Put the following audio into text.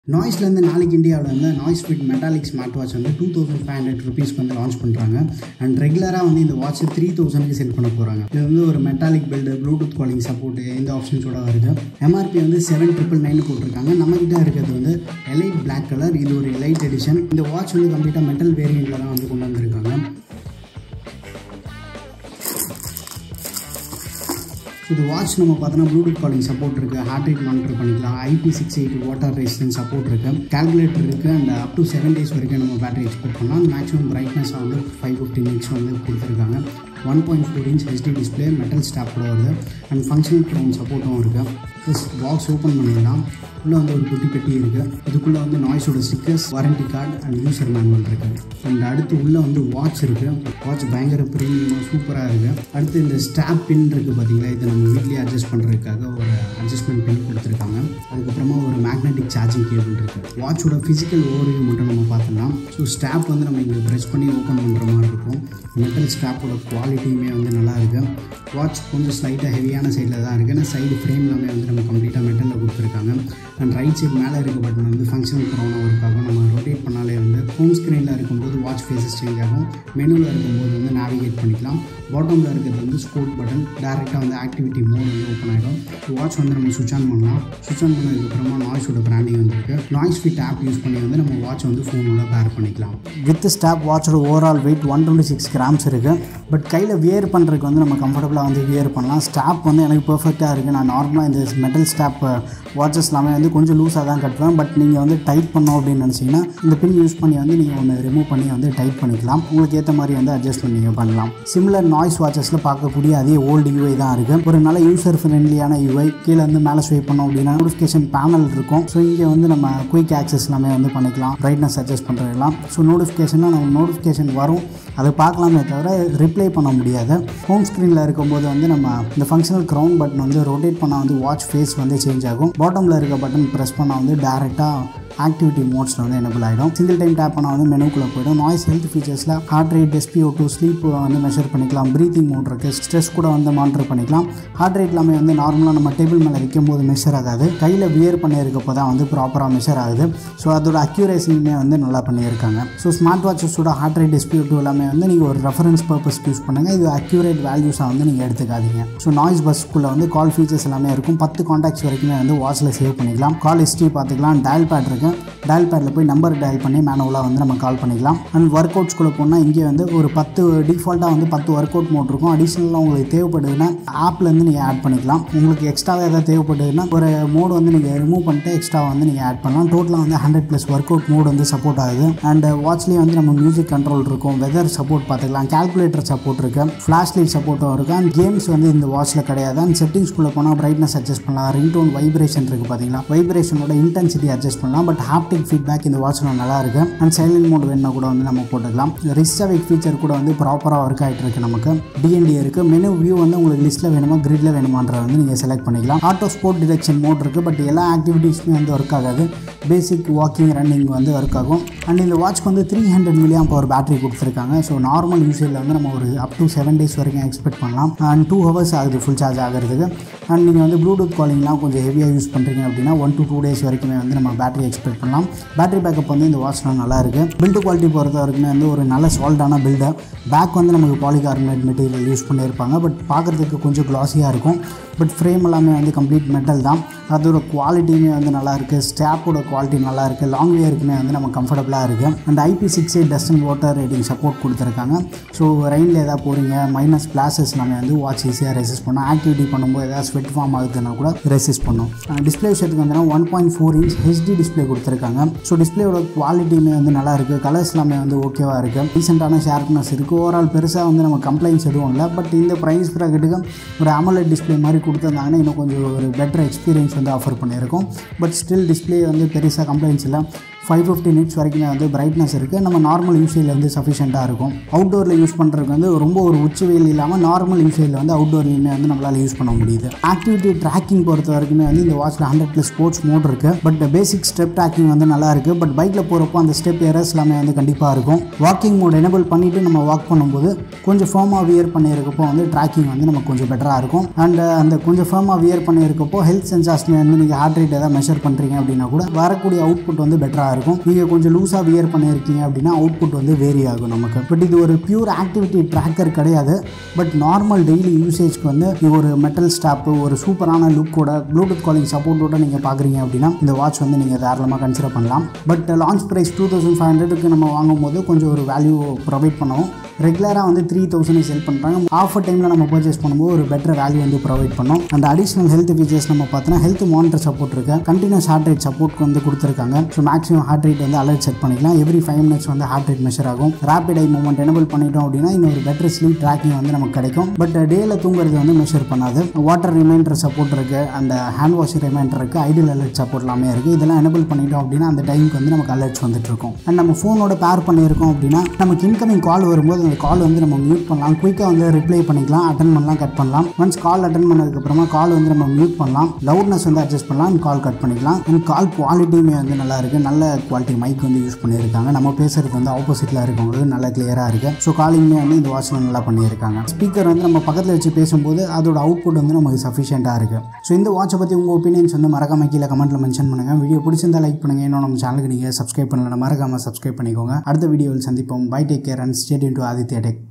நாய்ஸ்லேருந்து நாளைக்கு இந்தியாவில் வந்து Noisefit Mettalix Smartwatch வந்து 2500 rupees வந்து லான்ச் பண்ணுறாங்க. அண்ட் ரெகுலராக வந்து இந்த வாட்ச் 3000க்கு செல் பண்ண போகிறாங்க. இது வந்து ஒரு metallic build, Bluetooth calling support, இந்த ஆப்ஷன்ஸோட வருது. எம்ஆர்பி வந்து 7999 போட்டிருக்காங்க. நம்மகிட்ட இருக்கிறது வந்து எலைட் பிளாக் கலர். இது ஒரு எலைட் எடிஷன். இந்த வாட்ச் வந்து கம்ப்ளீட்டாக மெட்டல் வேரியண்ட்டில் தான் வந்து கொண்டு வந்திருக்காங்க. இது வாட்ச் நம்ம பார்த்தோன்னா ப்ளூடூத் காலிங் சப்போர்ட் இருக்குது, ஹார்ட் ரேட் மானிட்டர் பண்ணிக்கலாம், IP68 வாட்டர் ரெசிஸ்டன்ஸ் சப்போர்ட் இருக்குது, கால்குலேட்டர் இருக்குது. அண்ட் அப் டு 7 days வரைக்கும் நம்ம பேட்டரி எக்ஸ்பெக்ட் பண்ணலாம். மேக்ஸிமம் பிரைட்னஸ் வந்து 550 nits வந்து கொடுத்துருக்காங்க. 1.4 inch HD display, metal strap கூட வருது. அண்ட் ஃபங்க்ஷனல் க்ரௌன் சப்போர்ட்டும் இருக்குது. ப்ளஸ் பாக்ஸ் ஓப்பன் பண்ணிடலாம். உள்ளே வந்து ஒரு குட்டி பெட்டி இருக்குது. இதுக்குள்ளே வந்து நாய்ஸோட stickers, warranty card and user manual இருக்குது. அண்ட் அடுத்து உள்ளே வந்து வாட்ச் இருக்குது. வாட்ச் பயங்கர ப்ரீமியமாக சூப்பராக இருக்குது. அடுத்து இந்த ஸ்டாப் பின் இருக்குது பார்த்தீங்களா, இது நம்ம வீட்லேயே அட்ஜஸ்ட் பண்ணுறதுக்காக ஒரு அட்ஜஸ்ட்மெண்ட் பின் கொடுத்துருக்காங்க. அதுக்கப்புறமா ஒரு மேக்னெட்டிக் சார்ஜிங் கேபிள் இருக்குது. வாட்சோட ஃபிசிக்கல் ஓவர்வியூ மட்டும் நம்ம பார்த்துக்கலாம். ஸோ ஸ்டாப் வந்து நம்ம இங்கே ப்ரெஸ் பண்ணி ஓப்பன் பண்ணுற மாதிரி இருக்கும். மெட்டல் ஸ்டாப்போட குவாலிட்டியுமே வந்து நல்லா இருக்குது. வாட்ச் கொஞ்சம் ஸ்லைட்டாக ஹெவியான சைடில் தான் இருக்குது. ஏன்னா சைடு ஃப்ரேம் எல்லாமே வந்து நம்ம கம்ப்ளீட்டாக மெட்டலில் கொடுத்துருக்காங்க. அண்ட் ரைட் சைடு மேலே இருக்க பட்டன் வந்து ஃபங்க்ஷனல் க்ரௌனாக ஒர்க்காகும். நம்ம ரொட்டேட் பண்ணாலே வந்து ஹோம் ஸ்க்ரீனில் இருக்கும்போது வாட்ச் ஃபேஸஸ் சேஞ்ச் ஆகும். மெனுவில் இருக்கும்போது வந்து நேவிகேட் பண்ணிக்கலாம். பாட்டமில் இருக்கிறது வந்து ஸ்போர்ட் பட்டன். டேரெக்டாக வந்து ஆக்டிவிட்டி மோட் வந்து ஓப்பன் ஆகிடும். வாட்ச் வந்து நம்ம சுவிட்ச் ஆன் பண்ணலாம். சுவிட்ச் ஆன் பண்ணதுக்கப்புறமா நாய்ஸோட பிராண்டிங் வந்துருக்கு. நாய்ஸ்ஃபிட் ஆப் யூஸ் பண்ணி வந்து நம்ம வாட்ச் வந்து ஃபோனோட பேர் பண்ணிக்கலாம். வித் ஸ்டாப் வாட்சோட ஓவரால் வெயிட் 126 grams இருக்குது. பட் கையில் வியர் பண்ணுறதுக்கு வந்து நம்ம கம்ஃபர்டபுளாக வந்து வியர் பண்ணலாம். ஸ்டாப் வந்து எனக்கு பர்ஃபெக்டாக இருக்குது. நான் நார்மலாக இந்த மெட்டல் ஸ்டாப் வாட்சஸ் எல்லாமே வந்து கொஞ்சம் லூஸாக தான் கட்டுவேன். பட் நீங்கள் வந்து டைட் பண்ணோம் அப்படின்னு நினச்சிங்கன்னா இந்த பின் யூஸ் பண்ணி வந்து நீங்கள் ஒன்று ரிமூவ் பண்ணி வந்து டைட் பண்ணிக்கலாம். உங்களுக்கு ஏற்ற மாதிரி வந்து அட்ஜஸ்ட்மெண்ட் நீங்கள் பண்ணலாம். சிமிலர் நாய்ஸ் வாட்சஸில் பார்க்கக்கூடிய அதே ஓல்டு யூஐ தான் இருக்குது. ஒரு நல்ல யூசர் ஃப்ரெண்ட்லியான யூஐ. கீழே வந்து மேலே ஸ்வைப் பண்ணோம் அப்படின்னா நோட்டிஃபிகேஷன் பேனல் இருக்கும். ஸோ இங்கே வந்து நம்ம குயிக் ஆக்சஸ் எல்லாமே வந்து பண்ணிக்கலாம். பிரைட்னஸ் அட்ஜஸ்ட் பண்ணுறதுலாம். ஸோ நோட்டிஃபிகேஷனாக நம்ம நோட்டிஃபிகேஷன் வரும், அதை பார்க்கலாமே தவிர ரிப்ளை பண்ண முடியாது. ஹோம் ஸ்க்ரீனில் இருக்கும்போது வந்து நம்ம இந்த ஃபங்க்ஷனல் க்ரௌன் பட்டன் வந்து ரொட்டேட் பண்ணால் வந்து வாட்ச் ஃபேஸ் வந்து சேஞ்ச் ஆகும். பாட்டமில் இருக்க பட்டன் ப்ரெஸ் பண்ணால் வந்து டேரெக்டாக ஆக்டிவிட்டி மோட்ஸில் வந்து எனபிள் ஆகிடும். சிங்கிள் டைம் டேப் பண்ணால் வந்து மெனுக்குள்ளே போய்டும். நாய்ஸ் ஹெல்த் ஃபீச்சர்ஸில் ஹார்ட் ரேட், SpO2 ஸ்லீப் வந்து மெஷர் பண்ணிக்கலாம். ப்ரீத்திங் மோட் இருக்குது. ஸ்ட்ரெஸ் கூட வந்து மானிட்டர் பண்ணிக்கலாம். ஹார்ட் ரேட் எல்லாமே வந்து நார்மலாக நம்ம டேபிள் மேலே வைக்கும் போது மெஷர் ஆகாது. கையில் வியர் பண்ணியிருக்கப்போ தான் வந்து ப்ராப்பராக மெஷர் ஆகுது. ஸோ அதோட அக்யூரேசியுமே வந்து நல்லா பண்ணியிருக்காங்க. ஸோ ஸ்மார்ட் வாட்சஸோட ஹார்ட் ரேட், SpO2 எல்லாமே வந்து நீங்கள் ஒரு ரெஃபரன்ஸ் பர்பஸ் யூஸ் பண்ணுங்கள். இது அக்யூரேட் வேல்யூஸாக வந்து நீங்கள் எடுத்துக்காதீங்க. ஸோ நாய்ஸ் பஸ்க்குள்ளே வந்து கால் ஃபீச்சர்ஸ் எல்லாமே இருக்கும். 10 காண்டாக்ட்ஸ் வரைக்குமே வந்து வாட்சில் சேவ் பண்ணிக்கலாம். கால் ஹிஸ்ட்ரி பார்த்துக்கலாம். டயல் பேட் இருக்குது. டயல் பேடில் போய் நம்பர் டயல் பண்ணி மேனுவலாக வந்து நம்ம கால் பண்ணிக்கலாம். அண்ட் ஒர்க் அவுட்ஸ்குள்ளே போனால் இங்கே வந்து ஒரு 10 டிஃபால்ட்டாக வந்து 10 ஒர்க் அவுட் மோட் இருக்கும். அடிஷ்னலாக உங்களுக்கு தேவைப்படுதுன்னா ஆப்லேருந்து நீங்கள் ஆட் பண்ணிக்கலாம். உங்களுக்கு எக்ஸ்ட்ராவாக எதாவது தேவைப்படுதுன்னா ஒரு மோடு வந்து நீங்கள் ரிமூவ் பண்ணிட்டு எக்ஸ்ட்ரா வந்து நீங்கள் ஆட் பண்ணலாம். டோட்டலாக வந்து 100+ ஒர்க் அவுட் மோட் வந்து சப்போர்ட் ஆகுது. அண்ட் வாட்ச்லேயே வந்து நம்ம மியூசிக் கண்ட்ரோல் இருக்கும். வெதர் சப்போர்ட் பார்த்துக்கலாம். கால்குலேட்டர் சப்போர்ட் இருக்குது. ஃப்ளாஷ் லைட் சப்போர்ட்டும் இருக்குது. அண்ட் கேம்ஸ் வந்து இந்த வாட்சில் கிடையாது. அண்ட் செட்டிங்ஸ்குள்ளே போனால் பிரைட்னஸ் அட்ஜஸ்ட் பண்ணலாம். ரிங்டோன் வைப்ரேஷன் இருக்குது பார்த்தீங்களா, வைப்ரேஷனோட இன்டென்சிட்டி அட்ஜஸ்ட் பண்ணலாம். பட் ஹாப்டிக் ஃபீட்பேக் இந்த வாட்சில் நல்லா இருக்குது. அண்ட் சைலண்ட் மோட் வேணுன்னா கூட வந்து நம்ம போட்டுக்கலாம். ரிஸ்ட் அவேக் ஃபீச்சர் கூட வந்து ப்ராப்பராக ஒர்க் ஆகிட்டு இருக்குது. நமக்கு DND இருக்குது. மெனு வியூ வந்து உங்களுக்கு லிஸ்ட்டில் வேணுமா கிரிட்டில் வேணுமான்றதை வந்து நீங்கள் செலக்ட் பண்ணிக்கலாம். ஆட்டோ ஸ்போர்ட் டிடெக்ஷன் மோட் இருக்குது. பட் எல்லா ஆக்டிவிட்டீஸுமே வந்து ஒர்க் ஆகாது. பேசிக் வாக்கிங், ரன்னிங் வந்து ஒர்க் ஆகும். அண்ட் இந்த வாட்ச்க்கு வந்து 300 mAh பேட்டரி கொடுத்துருக்காங்க. ஸோ நார்மல் யூசேஜில் வந்து நம்ம ஒரு அப் டு 7 days வரைக்கும் எக்ஸ்பெக்ட் பண்ணலாம். அண்ட் 2 hours ஆகுது ஃபுல் சார்ஜ் ஆகிறதுக்கு. அண்ட் நீங்கள் வந்து ப்ளூடூத் காலிங்லாம் கொஞ்சம் ஹெவியாக யூஸ் பண்ணுறீங்க அப்படின்னா 1 to 2 days வரைக்குமே வந்து நம்ம பேட்டரி எக்ஸ்பெக்ட் பண்ணலாம். பேட்டரி பேக்கப் வந்து இந்த வாட்ச்லாம் நல்லா இருக்குது. பில்டு குவாலிட்டி பொறுத்த வரைக்குமே வந்து ஒரு நல்ல சால்டான பில்டு. பேக் வந்து நமக்கு பாலிகார்பனேட் மெட்டீரியல் யூஸ் பண்ணியிருப்பாங்க. பட் பார்க்குறதுக்கு கொஞ்சம் கிளாஸியாக இருக்கும். பட் ஃப்ரேம் எல்லாமே வந்து கம்ப்ளீட் மெட்டல் தான். அதோட குவாலிட்டியுமே வந்து நல்லா இருக்குது. ஸ்டாப்போட குவாலிட்டி நல்லா இருக்குது. லாங் வியருக்குமே வந்து நம்ம கம்ஃபர்டபுளாக இருக்குது. And IP68 dust and water rating support கொடுத்துருக்காங்க. ஸோ ரெயினில் எதாவது போகிறீங்க, மைனஸ் ஸ்பிளாஷஸ் எல்லாமே வந்து வாட்ச் ஈஸியாக ரெசிஸ்ட் பண்ணும். ஆக்டிவிட்டி பண்ணும்போது எதாவது ஸ்வெட் ஃபார்ம் ஆகுதுன்னா கூட ரெசிஸ்ட் பண்ணும். டிஸ்பிளே விஷயத்துக்கு வந்து 1.4 inch HD டிஸ்பிளே கொடுத்துருக்காங்க. ஸோ டிஸ்பிளேயோட குவாலிட்டியுமே வந்து நல்லா இருக்குது. கலர்ஸ் எல்லாமே வந்து ஓகேவாக இருக்குது. ரீசெண்டான ஷார்ப்னஸ் இருக்குது. ஓவரால் பெருசாக வந்து நம்ம கம்ப்ளைண்ட்ஸ் எதுவும் இல்லை. பட் இந்த ப்ரைஸ் ப்ராக்கெட்டுக்கு ஒரு AMOLED டிஸ்பிளே மாதிரி கொடுத்துருந்தாங்கன்னா இன்னும் கொஞ்சம் ஒரு பெட்டர் எக்ஸ்பீரியன்ஸ் வந்து ஆஃபர் பண்ணியிருக்கோம். பட் ஸ்டில் டிஸ்பிளே வந்து பெருசாக கம்ப்ளைண்ட்ஸ் இல்லை. 550 nits வரைக்குமே வந்து பிரைட்னஸ் இருக்குது. நம்ம நார்மல் யூசேஜில் வந்து சஃபிஷியண்ட்டாக இருக்கும். அவுட்டோரில் யூஸ் பண்ணுறதுக்கு வந்து ரொம்ப ஒரு உச்சி வெயில் இல்லாமல் நார்மல் யூசேஜில் வந்து அவுட்டோர்லையுமே வந்து நம்மளால் யூஸ் பண்ண முடியுது. ஆக்டிவிட்டி ட்ராக்கிங் பொறுத்த வரைக்குமே வந்து இந்த வாட்சில் 100+ ஸ்போர்ட்ஸ் மோட் இருக்குது. பட் பேசிக் ஸ்டெப் ட்ராக்கிங் வந்து நல்லா இருக்குது. பட் பைக்கில் போகிறப்போ அந்த ஸ்டெப் எரர்ஸ் எல்லாமே வந்து கண்டிப்பாக இருக்கும். வாக்கிங் மோட் எனேபிள் பண்ணிவிட்டு நம்ம வாக் பண்ணும்போது கொஞ்சம் ஃபர்மாக வியர் பண்ணியிருக்கப்போ வந்து ட்ராக்கிங் வந்து நமக்கு கொஞ்சம் பெட்டராக இருக்கும். அண்ட் அந்த கொஞ்சம் ஃபர்மாக வியர் பண்ணியிருக்கப்போ ஹெல்த் சென்சார்ஸ்லேயே வந்து நீங்கள் ஹார்ட் ரேட் எதாவது மெஷர் பண்ணுறீங்க அப்படின்னா கூட வரக்கூடிய அவுட்புட் வந்து பெட்டராக இருக்கும். நீங்கள் கொஞ்சம் லூஸாக வியர் பண்ணியிருக்கீங்க அப்படின்னா அவுட்புட் வந்து வேரி ஆகும் நமக்கு. பட் இது ஒரு பியூர் ஆக்டிவிட்டி ட்ராக்கர் கிடையாது. பட் நார்மல் டெய்லி யூசேஜ்க்கு வந்து ஒரு மெட்டல் ஸ்டாப்பு ஒரு சூப்பரான லுக்கோட ப்ளூடூத் காலிங் சப்போர்ட்டோட நீங்கள் பார்க்குறீங்க அப்படின்னா இந்த வாட்ச் வந்து நீங்கள் தாராளமாக கன்சிடர் பண்ணலாம். பட் லான்ச் ப்ரைஸ் 2500க்கு நம்ம வாங்கும்போது கொஞ்சம் ஒரு வேல்யூ ப்ரொவைட் பண்ணுவோம். ரெகுலராக வந்து 3000 செல் பண்ணுறாங்க. ஆஃபர் டைமில் நம்ம பர்ச்சேஸ் பண்ணும்போது ஒரு பெட்டர் வேல்யூ வந்து ப்ரொவைட் பண்ணோம். அந்த அடிஷ்னல் ஹெல்த் ஃபீச்சர்ஸ் நம்ம பார்த்தோன்னா ஹெல்த் மானிட்டர் சப்போர்ட் இருக்குது. கண்டினியூஸ் ஹார்ட் ரேட் சப்போர்ட் வந்து கொடுத்துருக்காங்க. ஸோ மேக்ஸிமம் ஹார்ட் ரேட் வந்து அலர்ட் செட் பண்ணிக்கலாம். எவ்ரி 5 minutes வந்து ஹார்ட் ரேட் மெஷர் ஆகும். ரேபிட் ஐ மூவ்மெண்ட் எனேபிள் பண்ணிட்டோம் அப்படின்னா இன்னொரு பெட்டர் ஸ்லீப் ட்ராக்கிங் வந்து நமக்கு கிடைக்கும். பட் டேயில் தூங்குறது வந்து மெஷர் பண்ணாது. வாட்டர் ரிமைண்டர் சப்போர்ட் இருக்குது. அந்த ஹேண்ட் வாஷ் ரிமைண்டர் இருக்குது. ஐடியல் அலர்ட் சப்போர்ட் எல்லாமே இருக்குது. இதெல்லாம் எனேபிள் பண்ணிட்டோம் அப்படின்னா அந்த டைமுக்கு வந்து நமக்கு அலர்ட்ஸ் வந்துட்டு இருக்கும். அண்ட் நம்ம ஃபோனோட பேர் பண்ணியிருக்கோம் அப்படின்னா நமக்கு இன்கமிங் கால் வரும்போது அந்த கால் வந்து நம்ம மியூட் பண்ணலாம். குயிக்காக வந்து ரிப்ளை பண்ணிக்கலாம். அட்டன் பண்ணலாம், கட் பண்ணலாம். ஒன்ஸ் கால் அட்டன் பண்ணதுக்கப்புறமா கால் வந்து நம்ம மியூட் பண்ணலாம். லவுட்னஸ் வந்து அட்ஜஸ்ட் பண்ணலாம். கால் கட் பண்ணிக்கலாம். அண்ட் கால் குவாலிட்டியுமே வந்து நல்லா இருக்குது. நல்ல குவாலிட்டி மைக் வந்து யூஸ் பண்ணியிருக்காங்க. நம்ம பேசுறது வந்து ஆப்போசிட்டில் இருக்கவங்களுக்கு நல்லா கிளியராக இருக்குது. ஸோ காலிங்குமே வந்து இந்த வாட்சில் நல்லா பண்ணியிருக்காங்க. ஸ்பீக்கர் வந்து நம்ம பக்கத்தில் வச்சு பேசும்போது அதோட அவுட்புட் வந்து நமக்கு சஃபிஷியண்ட்டாக இருக்குது. ஸோ இந்த வாட்சை பற்றி உங்கள் ஒப்பீனியன்ஸ் வந்து மறக்காம கீழே கமெண்ட்டில் மென்ஷன் பண்ணுங்கள். வீடியோ பிடிச்சிருந்தா லைக் பண்ணுங்கள். இன்னும் நம்ம சேனலுக்கு நீங்கள் சப்ஸ்கிரைப் பண்ணலாம், மறக்காமல் சப்ஸ்கிரைப் பண்ணிக்கோங்க. அடுத்த வீடியோவில் சந்திப்போம். Bye, take care and stay tuned to Aditya tech.